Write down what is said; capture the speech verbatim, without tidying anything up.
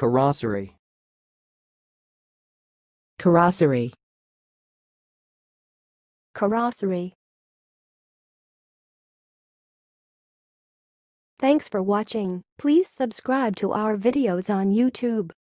carrosserie, carrosserie, carrosserie. Thanks for watching. Please subscribe to our videos on YouTube.